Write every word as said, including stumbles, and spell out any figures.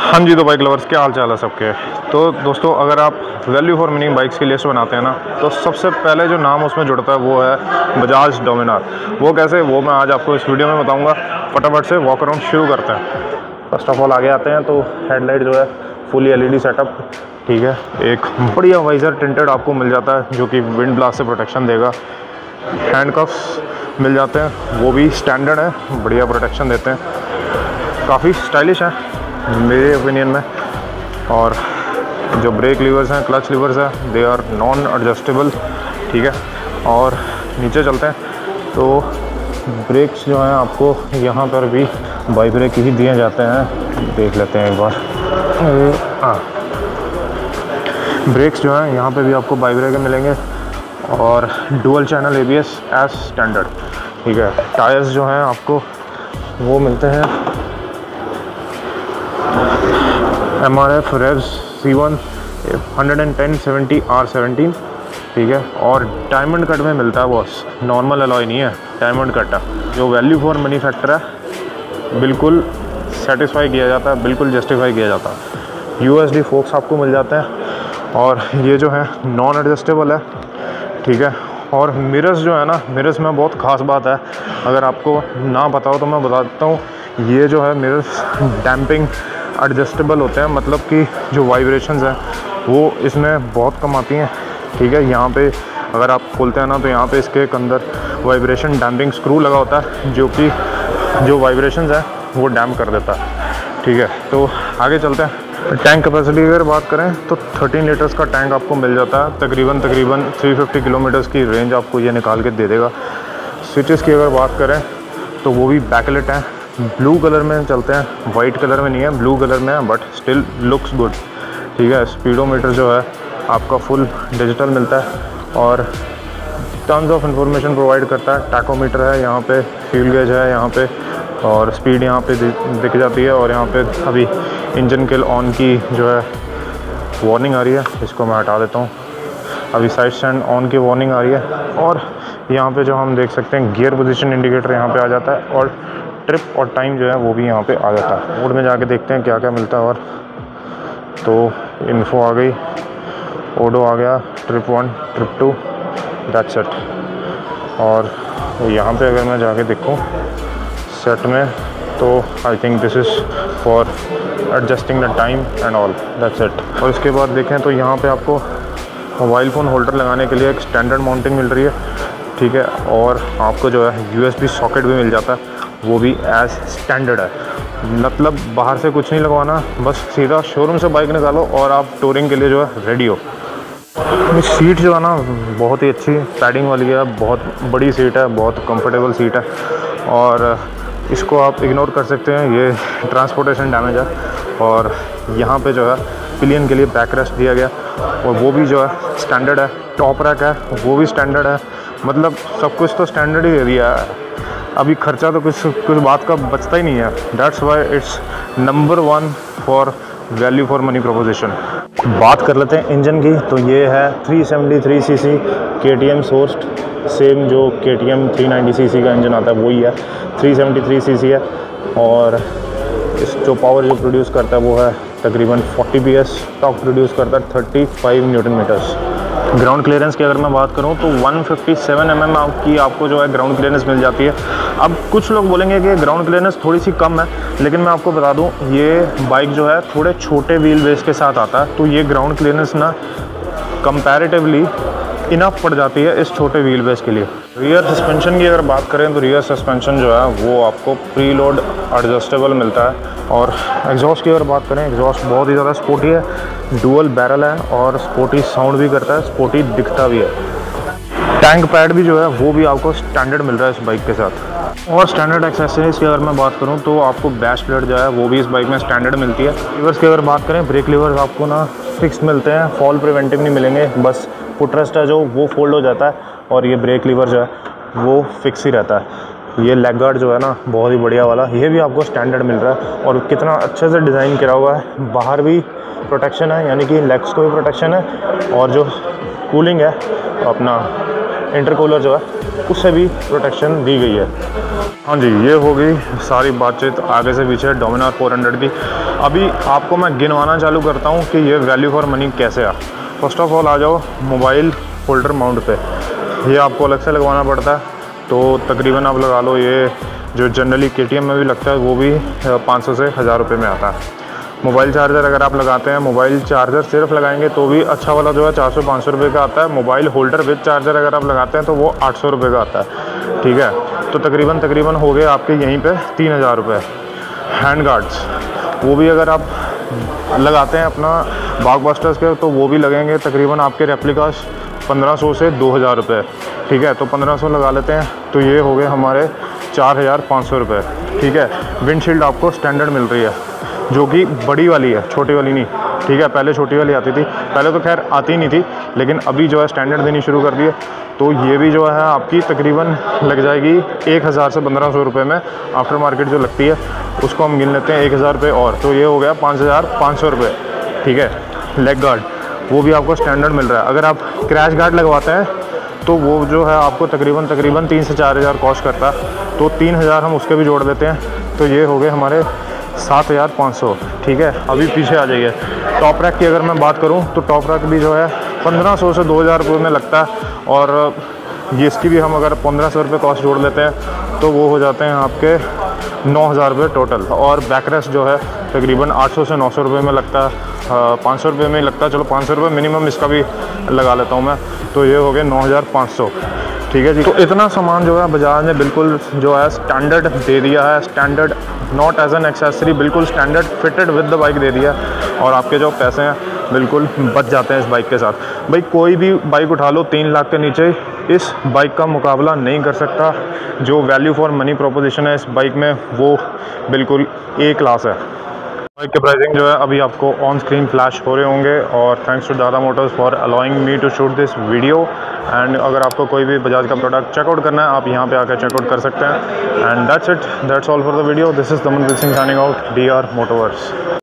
हाँ जी, तो bike lovers क्या हाल चाल है सबके। तो दोस्तों, अगर आप वैल्यू फॉर मनी बाइक्स की लिस्ट बनाते हैं ना, तो सबसे पहले जो नाम उसमें जुड़ता है वो है बजाज डोमिनार। वो कैसे, वो मैं आज आपको इस वीडियो में बताऊंगा। फटाफट से वॉक अराउंड शुरू करते हैं। फर्स्ट ऑफ ऑल आगे आते हैं तो हेडलाइट जो है फुली एलईडी सेटअप, ठीक है। एक बढ़िया वाइजर टिंटेड आपको मिल जाता है जो कि विंड ब्लास्ट से प्रोटेक्शन देगा। हैंडकफ्स मिल जाते हैं, वो भी स्टैंडर्ड है, बढ़िया प्रोटेक्शन देते हैं, काफ़ी स्टाइलिश है मेरे ओपिनियन में। और जो ब्रेक लीवर्स हैं, क्लच लीवर्स हैं, दे आर नॉन एडजस्टेबल, ठीक है। और नीचे चलते हैं तो ब्रेक्स जो हैं आपको यहाँ पर भी बाई ब्रेक ही दिए जाते हैं। देख लेते हैं एक बार। हाँ, ब्रेक्स जो हैं यहाँ पे भी आपको बाई ब्रेक मिलेंगे और dual channel ABS as standard, ठीक है। टायर्स जो हैं आपको वो मिलते हैं M R F Revz C one hundred and ten seventy R seventeen, ठीक है। और डायमंड कट में मिलता है बॉस, नॉर्मल अलॉय नहीं है, डायमंड कट है। जो वैल्यू फॉर मनी फैक्टर है बिल्कुल सेटिस्फाई किया जाता है, बिल्कुल जस्टिफाई किया जाता है। यूएसडी फोक्स आपको मिल जाते हैं और ये जो है नॉन एडजस्टेबल है, ठीक है। और मिरर्स जो है ना, मिरर्स में बहुत ख़ास बात है, अगर आपको ना पता हो तो मैं बता देता हूँ। ये जो है मिरर्स डैम्पिंग एडजस्टेबल होते हैं, मतलब कि जो वाइब्रेशंस हैं वो इसमें बहुत कम आती हैं, ठीक है। यहाँ पे अगर आप खोलते हैं ना तो यहाँ पे इसके अंदर वाइब्रेशन डैम्पिंग स्क्रू लगा होता है जो कि जो वाइब्रेशंस हैं वो डैम्प कर देता है, ठीक है। तो आगे चलते हैं। टैंक कैपेसिटी की अगर बात करें तो थर्टीन लीटर्स का टैंक आपको मिल जाता है। तकरीबन तकरीबन थ्री फिफ्टी किलोमीटर्स की रेंज आपको ये निकाल के दे देगा। स्विचेस की अगर बात करें तो वो भी बैकलाइट हैं, ब्लू कलर में चलते हैं, वाइट कलर में नहीं है, ब्लू कलर में है, बट स्टिल लुक्स गुड, ठीक है। स्पीडोमीटर जो है आपका फुल डिजिटल मिलता है और टन्स ऑफ इंफॉर्मेशन प्रोवाइड करता है। टैकोमीटर है यहाँ पे, फ्यूल गेज है यहाँ पे, और स्पीड यहाँ पे दिख जाती है। और यहाँ पे अभी इंजन किल ऑन की जो है वार्निंग आ रही है, इसको मैं हटा देता हूँ। अभी साइड स्टैंड ऑन की वार्निंग आ रही है। और यहाँ पे जो हम देख सकते हैं गियर पोजीशन इंडिकेटर यहाँ पे आ जाता है और ट्रिप और टाइम जो है वो भी यहाँ पे आ जाता है। मोड में जाके देखते हैं क्या क्या मिलता है। और तो इन्फो आ गई, ओडो आ गया, trip one, trip two, that's it. और यहाँ पे अगर मैं जाके देखूँ सेट में तो I think this is for adjusting the time and all, that's it. और इसके बाद देखें तो यहाँ पे आपको मोबाइल फ़ोन होल्डर लगाने के लिए एक स्टैंडर्ड माउंटिंग मिल रही है, ठीक है। और आपको जो है यूएसबी सॉकेट भी मिल जाता है, वो भी एज स्टैंडर्ड है। मतलब बाहर से कुछ नहीं लगवाना, बस सीधा शोरूम से बाइक निकालो और आप टूरिंग के लिए जो है रेडी हो। सीट जो है ना बहुत ही अच्छी पैडिंग वाली है, बहुत बड़ी सीट है, बहुत कंफर्टेबल सीट है। और इसको आप इग्नोर कर सकते हैं, ये ट्रांसपोर्टेशन डैमेज है। और यहाँ पे जो है पिलियन के लिए बैक रेस्ट दिया गया और वो भी जो है स्टैंडर्ड है। टॉप रैक है, वो भी स्टैंडर्ड है। मतलब सब कुछ तो स्टैंडर्ड ही दे दिया है। अभी खर्चा तो कुछ कुछ बात का बचता ही नहीं है। That's why it's number one for value for money proposition. बात कर लेते हैं इंजन की, तो ये है three seventy three CC KTM sourced, same जो केटीएम थ्री नाइंटी सीसी का इंजन आता है वही है, थ्री सेवेंटी थ्री सीसी है। और इस जो पावर जो प्रोड्यूस करता है वो है तकरीबन फोर्टी पीएस, टॉर्क प्रोड्यूस करता है thirty five newton metres. Ground clearance की अगर मैं बात करूं तो one fifty seven M M की आपको जो है ग्राउंड क्लियरेंस मिल जाती है। अब कुछ लोग बोलेंगे कि ग्राउंड क्लियरेंस थोड़ी सी कम है, लेकिन मैं आपको बता दूं ये बाइक जो है थोड़े छोटे व्हील बेस के साथ आता है, तो ये ग्राउंड क्लियरेंस ना कंपैरेटिवली इनफ पड़ जाती है इस छोटे व्हील बेस के लिए। रियर सस्पेंशन की अगर बात करें तो रियर सस्पेंशन जो है वो आपको प्री लोड एडजस्टेबल मिलता है। और एग्जॉस्ट की अगर बात करें, एग्जॉस्ट बहुत ही ज़्यादा स्पोर्टी है, डुअल बैरल है और स्पोर्टी साउंड भी करता है, स्पोर्टी दिखता भी है। टैंक पैड भी जो है वो भी आपको स्टैंडर्ड मिल रहा है इस बाइक के साथ। और स्टैंडर्ड एक्सेसरीज की अगर मैं बात करूं तो आपको बैश प्लेट जो है वो भी इस बाइक में स्टैंडर्ड मिलती है। लीवर्स की अगर बात करें, ब्रेक लीवर्स आपको ना फिक्स मिलते हैं, फॉल प्रिवेंटिव नहीं मिलेंगे, बस फुटरेस्ट है जो वो फोल्ड हो जाता है और ये ब्रेक लीवर जो है वो फिक्स ही रहता है। ये लेग गार्ड जो है ना बहुत ही बढ़िया वाला, ये भी आपको स्टैंडर्ड मिल रहा है और कितना अच्छे से डिज़ाइन किया हुआ है। बाहर भी प्रोटेक्शन है, यानी कि लेग्स को भी प्रोटेक्शन है, और जो कूलिंग है अपना इंटरकूलर जो है उससे भी प्रोटेक्शन दी गई है। हाँ जी, ये हो गई सारी बातचीत आगे से पीछे डोमिनार फोर हंड्रेड की। अभी आपको मैं गिनवाना चालू करता हूँ कि ये वैल्यू फॉर मनी कैसे आ। फर्स्ट ऑफ ऑल आ जाओ मोबाइल होल्डर माउंट पे, ये आपको अलग से लगवाना पड़ता है। तो तकरीबन आप लगा लो ये जो जनरली के टी एम में भी लगता है वो भी पाँच सौ से हज़ार रुपये में आता है। मोबाइल चार्जर अगर आप लगाते हैं, मोबाइल चार्जर सिर्फ लगाएंगे तो भी अच्छा वाला जो है चार सौ पाँच सौ रुपये का आता है। मोबाइल होल्डर विद चार्जर अगर आप लगाते हैं तो वो आठ सौ रुपये का आता है, ठीक है। तो तकरीबन तकरीबन हो गए आपके यहीं पे तीन हज़ार रुपये। हैंड गार्ड्स वो भी अगर आप लगाते हैं अपना ब्लॉकबस्टर्स के तो वो भी लगेंगे तकरीबन आपके रेप्लिकास पंद्रह सौ से दो हज़ार रुपये, ठीक है। तो पंद्रह सौ लगा लेते हैं तो ये हो गए हमारे चार हज़ार पाँच सौ रुपये, ठीक है। विंडशील्ड आपको स्टैंडर्ड मिल रही है जो कि बड़ी वाली है, छोटी वाली नहीं, ठीक है। पहले छोटी वाली आती थी, पहले तो खैर आती नहीं थी, लेकिन अभी जो है स्टैंडर्ड देनी शुरू कर दी है। तो ये भी जो है आपकी तकरीबन लग जाएगी एक हज़ार से पंद्रह सौ रुपये में। आफ्टर मार्केट जो लगती है उसको हम गिन लेते हैं एक हज़ार रुपये और, तो ये हो गया पाँच हज़ार पाँच सौ रुपये, ठीक है। लेग गार्ड वो भी आपको स्टैंडर्ड मिल रहा है। अगर आप क्रैश गार्ड लगवाते हैं तो वो जो है आपको तकरीबन तकरीबन तीन से चार हज़ार कॉस्ट करता है, तो तीन हज़ार हम उसके भी जोड़ देते हैं। तो ये हो गए हमारे सात हज़ार पाँच सौ, ठीक है। अभी पीछे आ जाइए, टॉप रैक की अगर मैं बात करूं तो टॉप रैक भी जो है पंद्रह सौ से दो हज़ार रुपये में लगता है, और ये इसकी भी हम अगर पंद्रह सौ रुपये कॉस्ट जोड़ लेते हैं तो वो हो जाते हैं आपके नौ हज़ार रुपये टोटल। और बैकरेस्ट जो है तकरीबन आठ सौ से नौ सौ रुपये में लगता है, पाँच सौ रुपये में लगता है। चलो पाँच सौ रुपये मिनिमम इसका भी लगा लेता हूँ मैं, तो ये हो गए नौ हज़ार पाँच सौ, ठीक है जी। तो इतना सामान जो है बजाज ने बिल्कुल जो है स्टैंडर्ड दे दिया है, standard not as an accessory, बिल्कुल standard fitted with the bike दे दिया। और आपके जो पैसे हैं बिल्कुल बच जाते हैं इस बाइक के साथ। भाई कोई भी बाइक उठा लो तीन लाख के नीचे इस बाइक का मुकाबला नहीं कर सकता। जो वैल्यू फॉर मनी प्रोपोजिशन है इस बाइक में वो बिल्कुल ए क्लास है। बाइक के प्राइसिंग जो है अभी आपको ऑन स्क्रीन फ्लैश हो रहे होंगे, और thanks to Dada Motors for allowing me to shoot this video. And अगर आपको कोई भी बजाज का प्रोडक्ट चेकआउट करना है आप यहाँ पे आकर चेकआउट कर सकते हैं। And that's it, that's all for the video. This is Damanpreet Singh signing out, D R Motoverse.